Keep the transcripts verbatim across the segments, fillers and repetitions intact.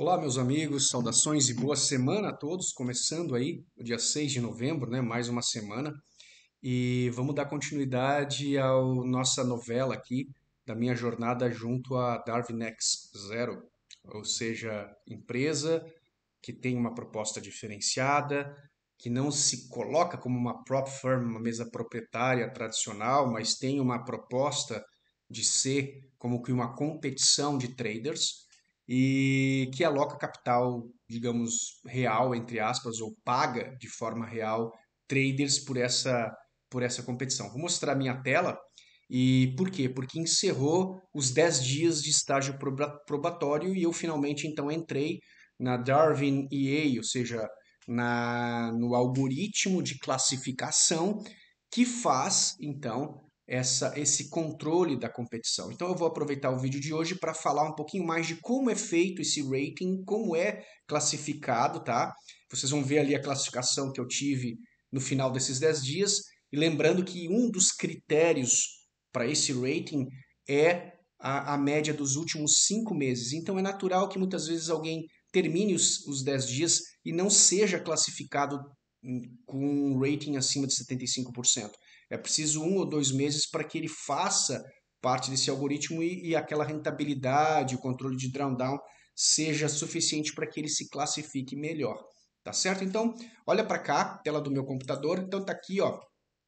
Olá, meus amigos, saudações e boa semana a todos. Começando aí o dia seis de novembro, né? Mais uma semana. E vamos dar continuidade à nossa novela aqui, da minha jornada junto à Darwin X Zero, ou seja, empresa que tem uma proposta diferenciada, que não se coloca como uma prop firm, uma mesa proprietária tradicional, mas tem uma proposta de ser como que uma competição de traders e que aloca capital, digamos, real, entre aspas, ou paga de forma real traders por essa, por essa competição. Vou mostrar a minha tela. E por quê? Porque encerrou os dez dias de estágio probatório e eu finalmente então entrei na Darwin E A, ou seja, na, no algoritmo de classificação que faz então essa, esse controle da competição. Então eu vou aproveitar o vídeo de hoje para falar um pouquinho mais de como é feito esse rating, como é classificado, tá? Vocês vão ver ali a classificação que eu tive no final desses dez dias. E lembrando que um dos critérios para esse rating é a, a média dos últimos cinco meses. Então é natural que muitas vezes alguém termine os, os dez dias e não seja classificado com um rating acima de setenta e cinco por cento. É preciso um ou dois meses para que ele faça parte desse algoritmo e, e aquela rentabilidade, o controle de drawdown seja suficiente para que ele se classifique melhor. Tá certo? Então, olha para cá, tela do meu computador. Então tá aqui, ó.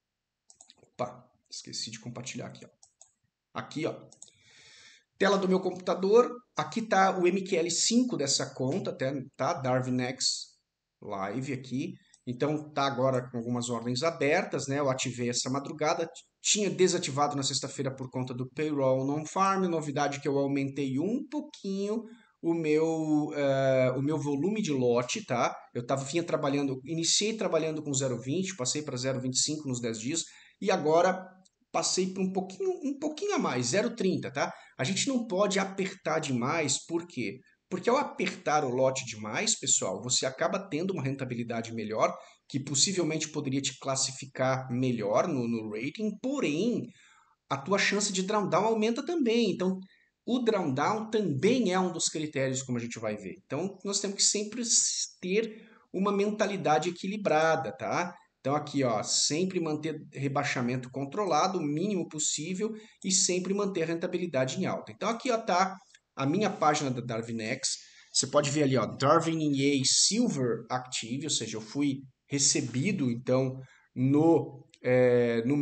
Opa, esqueci de compartilhar aqui, ó. Aqui, ó. Tela do meu computador. Aqui tá o M Q L cinco dessa conta, tá? Darwin X Live aqui. Então tá agora com algumas ordens abertas, né? Eu ativei essa madrugada. Tinha desativado na sexta-feira por conta do payroll non-farm. Novidade que eu aumentei um pouquinho o meu, uh, o meu volume de lote, tá? Eu tava, vinha trabalhando, iniciei trabalhando com zero vírgula vinte, passei para zero vírgula vinte e cinco nos dez dias e agora passei para um pouquinho, um pouquinho a mais, zero vírgula trinta, tá? A gente não pode apertar demais, por quê? Porque ao apertar o lote demais, pessoal, você acaba tendo uma rentabilidade melhor, que possivelmente poderia te classificar melhor no, no rating, porém, a tua chance de drawdown aumenta também. Então, o drawdown também é um dos critérios, como a gente vai ver. Então, nós temos que sempre ter uma mentalidade equilibrada, tá? Então, aqui, ó, sempre manter rebaixamento controlado, o mínimo possível, e sempre manter a rentabilidade em alta. Então, aqui, ó, tá a minha página da DarwinX. Você pode ver ali, ó, Darwin E A Silver Active, ou seja, eu fui recebido, então, no, é, no,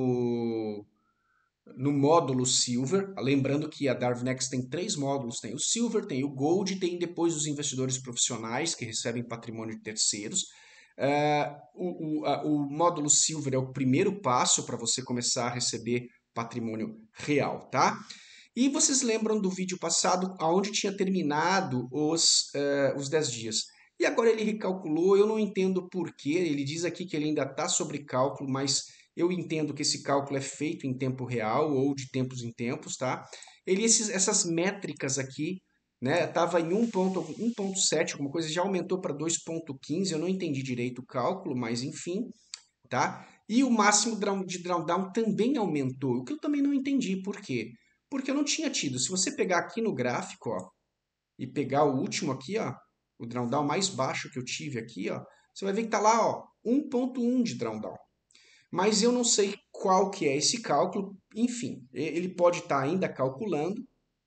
no no módulo Silver, lembrando que a Darwinex tem três módulos, tem o Silver, tem o Gold e tem depois os investidores profissionais que recebem patrimônio de terceiros. Uh, o, o, a, o módulo Silver é o primeiro passo para você começar a receber patrimônio real, tá? E vocês lembram do vídeo passado, onde tinha terminado os, uh, os dez dias. E agora ele recalculou, eu não entendo por quê, ele diz aqui que ele ainda está sobre cálculo, mas eu entendo que esse cálculo é feito em tempo real ou de tempos em tempos, tá? Ele, esses, essas métricas aqui, né, tava em um ponto sete, alguma coisa, já aumentou para dois ponto quinze, eu não entendi direito o cálculo, mas enfim, tá? E o máximo de drawdown também aumentou, o que eu também não entendi, por quê? Porque eu não tinha tido. Se você pegar aqui no gráfico, ó, e pegar o último aqui, ó, o drawdown mais baixo que eu tive aqui, ó, você vai ver que tá lá, ó, um ponto um de drawdown. Mas eu não sei qual que é esse cálculo, enfim, ele pode estar ainda calculando,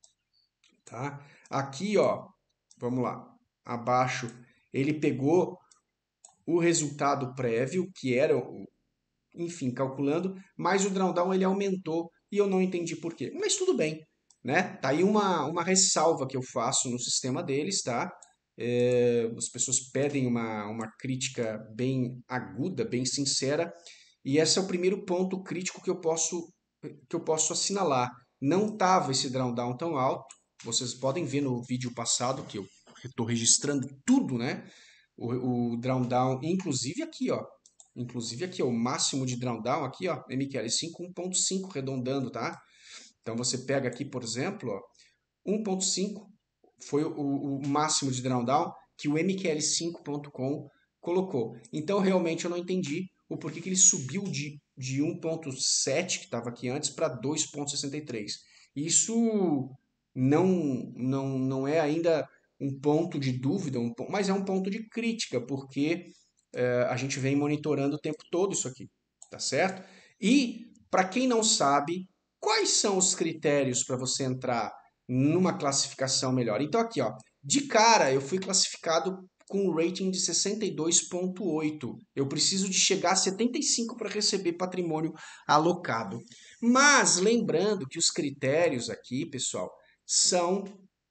tá? Aqui, ó, vamos lá, abaixo, ele pegou o resultado prévio, que era, enfim, calculando, mas o drawdown ele aumentou e eu não entendi por quê. Mas tudo bem, né? Tá aí uma, uma ressalva que eu faço no sistema deles, tá? É, as pessoas pedem uma, uma crítica bem aguda, bem sincera, e esse é o primeiro ponto crítico que eu posso, que eu posso assinalar. Não estava esse drawdown tão alto, vocês podem ver no vídeo passado que eu estou registrando tudo, né? O, o drawdown, inclusive aqui, ó. Inclusive aqui, ó, o máximo de drawdown aqui, ó, M Q L cinco, um ponto cinco arredondando, tá? Então você pega aqui, por exemplo, ó, um ponto cinco foi o, o máximo de drawdown que o M Q L cinco ponto com colocou. Então realmente eu não entendi o porquê que ele subiu de, de um ponto sete, que estava aqui antes, para dois ponto sessenta e três. Isso não, não, não é ainda um ponto de dúvida, um, mas é um ponto de crítica, porque é, a gente vem monitorando o tempo todo isso aqui, tá certo? E, para quem não sabe, quais são os critérios para você entrar numa classificação melhor? Então, aqui, ó, de cara, eu fui classificado com um rating de sessenta e dois ponto oito. Eu preciso de chegar a setenta e cinco para receber patrimônio alocado. Mas lembrando que os critérios aqui, pessoal, são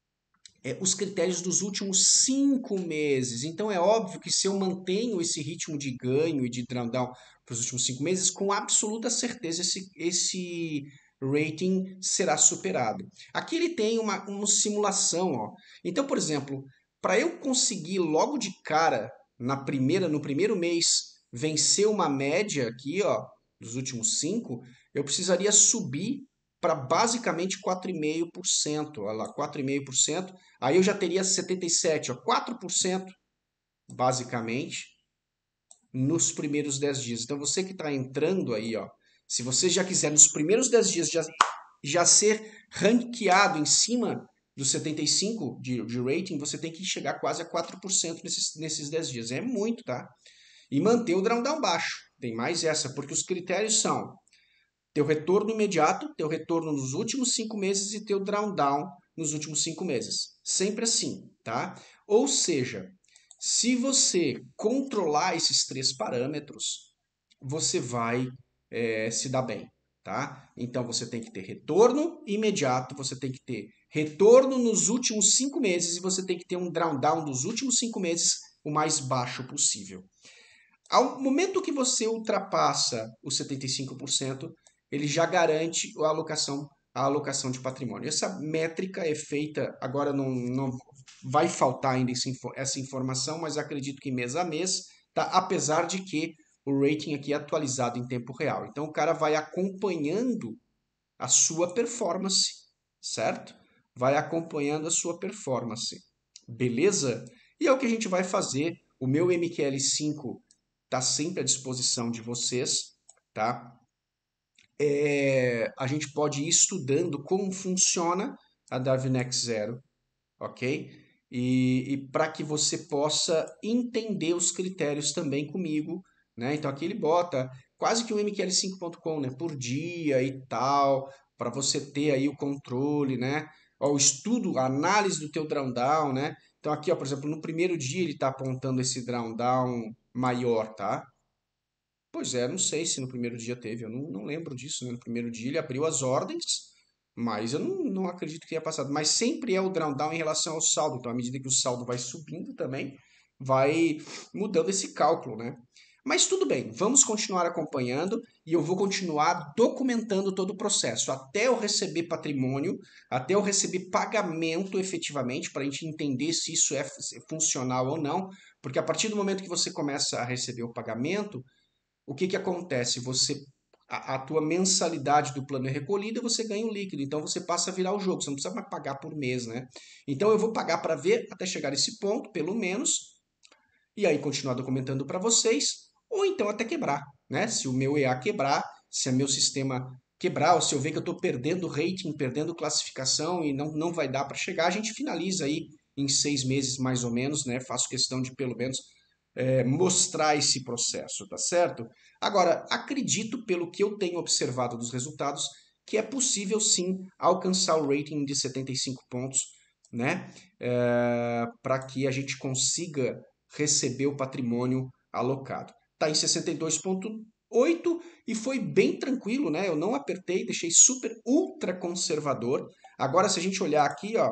é, os critérios dos últimos cinco meses. Então é óbvio que se eu mantenho esse ritmo de ganho e de drawdown para os últimos cinco meses, com absoluta certeza esse, esse rating será superado. Aqui ele tem uma, uma simulação. Ó. Então, por exemplo, para eu conseguir logo de cara, na primeira, no primeiro mês, vencer uma média aqui, ó, dos últimos cinco, eu precisaria subir para basicamente quatro vírgula cinco por cento. Olha lá, quatro vírgula cinco por cento. Aí eu já teria setenta e sete, ó, quatro por cento basicamente nos primeiros dez dias. Então você que está entrando aí, ó, se você já quiser nos primeiros dez dias já, já ser ranqueado em cima dos setenta e cinco de, de rating, você tem que chegar quase a quatro por cento nesses, nesses dez dias. É muito, tá? E manter o drawdown baixo. Tem mais essa, porque os critérios são teu retorno imediato, teu retorno nos últimos cinco meses e teu drawdown nos últimos cinco meses. Sempre assim, tá? Ou seja, se você controlar esses três parâmetros, você vai é, se dar bem, tá? Então você tem que ter retorno imediato, você tem que ter retorno nos últimos cinco meses e você tem que ter um drawdown dos últimos cinco meses o mais baixo possível. Ao momento que você ultrapassa os setenta e cinco por cento, ele já garante a alocação, a alocação de patrimônio. Essa métrica é feita, agora não, não vai faltar ainda essa informação, mas acredito que mês a mês, tá? Apesar de que o rating aqui é atualizado em tempo real. Então o cara vai acompanhando a sua performance, certo? Vai acompanhando a sua performance. Beleza? E é o que a gente vai fazer. O meu M Q L cinco está sempre à disposição de vocês, tá? É, a gente pode ir estudando como funciona a Darwinex Zero, ok? E, e para que você possa entender os critérios também comigo, né? Então aqui ele bota quase que um M Q L cinco ponto com, né? Por dia e tal, para você ter aí o controle, né? Ó, o estudo, a análise do teu drawdown, né? Então aqui, ó, por exemplo, no primeiro dia ele está apontando esse drawdown maior, tá? Pois é, não sei se no primeiro dia teve, eu não, não lembro disso, né? No primeiro dia ele abriu as ordens, mas eu não, não acredito que tenha passado. Mas sempre é o drawdown em relação ao saldo, então à medida que o saldo vai subindo também, vai mudando esse cálculo, né? Mas tudo bem, vamos continuar acompanhando e eu vou continuar documentando todo o processo, até eu receber patrimônio, até eu receber pagamento efetivamente, para a gente entender se isso é funcional ou não, porque a partir do momento que você começa a receber o pagamento, o que que acontece? Você a, a tua mensalidade do plano é recolhida, você ganha o líquido, então você passa a virar o jogo, você não precisa mais pagar por mês, né? Então eu vou pagar para ver até chegar esse ponto, pelo menos, e aí continuar documentando para vocês, ou então até quebrar, né? Se o meu E A quebrar, se o meu sistema quebrar, ou se eu ver que eu estou perdendo rating, perdendo classificação e não, não vai dar para chegar, a gente finaliza aí em seis meses mais ou menos, né? Faço questão de pelo menos é, mostrar esse processo, tá certo? Agora, acredito, pelo que eu tenho observado dos resultados, que é possível sim alcançar o rating de setenta e cinco pontos, né? É, para que a gente consiga receber o patrimônio alocado. Está em sessenta e dois ponto oito e foi bem tranquilo, né? Eu não apertei, deixei super ultra conservador. Agora, se a gente olhar aqui, ó,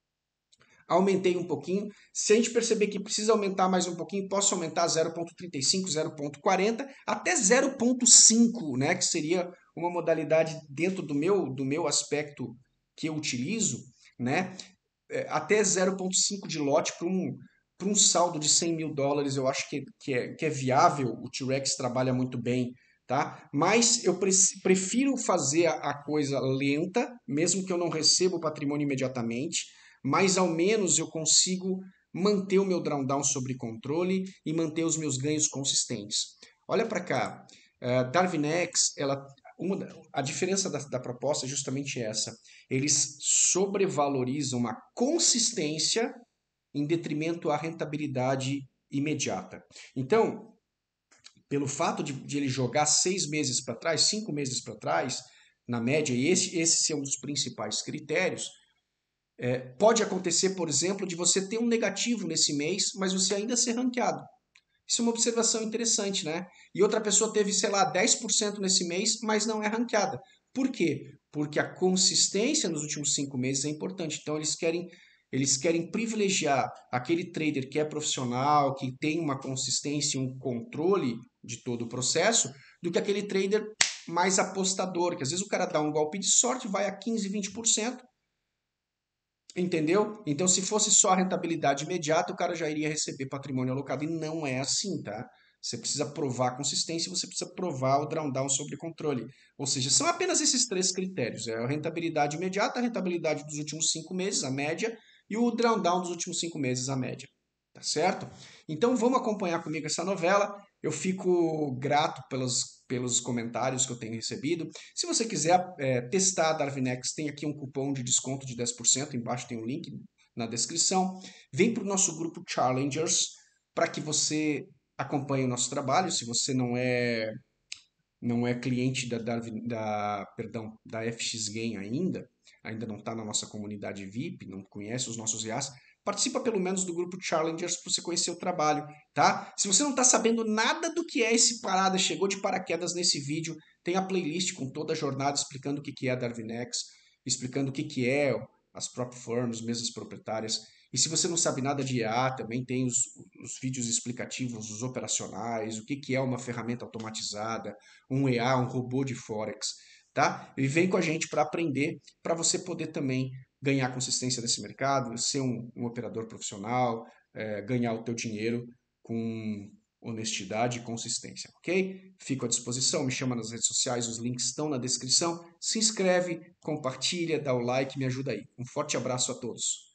aumentei um pouquinho. Se a gente perceber que precisa aumentar mais um pouquinho, posso aumentar zero ponto trinta e cinco, zero ponto quarenta, até zero ponto cinco, né, que seria uma modalidade dentro do meu, do meu aspecto que eu utilizo, né, até zero ponto cinco de lote para um, para um saldo de cem mil dólares, eu acho que, que, é, que é viável, o T-Rex trabalha muito bem, tá? Mas eu pre prefiro fazer a, a coisa lenta, mesmo que eu não receba o patrimônio imediatamente, mas ao menos eu consigo manter o meu drawdown sob controle e manter os meus ganhos consistentes. Olha para cá, uh, Darwinex, ela, uma, a diferença da, da proposta é justamente essa. Eles sobrevalorizam a consistência em detrimento à rentabilidade imediata. Então, pelo fato de, de ele jogar seis meses para trás, cinco meses para trás, na média, e esse, esse é um dos principais critérios, é, pode acontecer, por exemplo, de você ter um negativo nesse mês, mas você ainda ser ranqueado. Isso é uma observação interessante, né? E outra pessoa teve, sei lá, dez por cento nesse mês, mas não é ranqueada. Por quê? Porque a consistência nos últimos cinco meses é importante. Então, eles querem, eles querem privilegiar aquele trader que é profissional, que tem uma consistência e um controle de todo o processo, do que aquele trader mais apostador, que às vezes o cara dá um golpe de sorte, vai a quinze, vinte por cento. Entendeu? Então, se fosse só a rentabilidade imediata, o cara já iria receber patrimônio alocado. E não é assim, tá? Você precisa provar a consistência, você precisa provar o drawdown sobre controle. Ou seja, são apenas esses três critérios. É a rentabilidade imediata, a rentabilidade dos últimos cinco meses, a média, e o drawdown dos últimos cinco meses, a média. Tá certo? Então, vamos acompanhar comigo essa novela. Eu fico grato pelos, pelos comentários que eu tenho recebido. Se você quiser é, testar a Darwinex, tem aqui um cupom de desconto de dez por cento, embaixo tem um link na descrição. Vem para o nosso grupo Challengers para que você acompanhe o nosso trabalho. Se você não é não é cliente da, Darwin, da, perdão, da F X Game ainda, ainda não está na nossa comunidade V I P, não conhece os nossos I As, participa pelo menos do grupo Challengers para você conhecer o trabalho, tá? Se você não está sabendo nada do que é esse parada, chegou de paraquedas nesse vídeo, tem a playlist com toda a jornada explicando o que é a Darwinex, explicando o que é as prop firms, mesas proprietárias. E se você não sabe nada de I A, também tem os, os vídeos explicativos, os operacionais, o que, que é uma ferramenta automatizada, um E A, um robô de Forex, tá? E vem com a gente para aprender, para você poder também ganhar consistência desse mercado, ser um, um operador profissional, é, ganhar o teu dinheiro com honestidade e consistência, ok? Fico à disposição, me chama nas redes sociais, os links estão na descrição. Se inscreve, compartilha, dá o like, me ajuda aí. Um forte abraço a todos.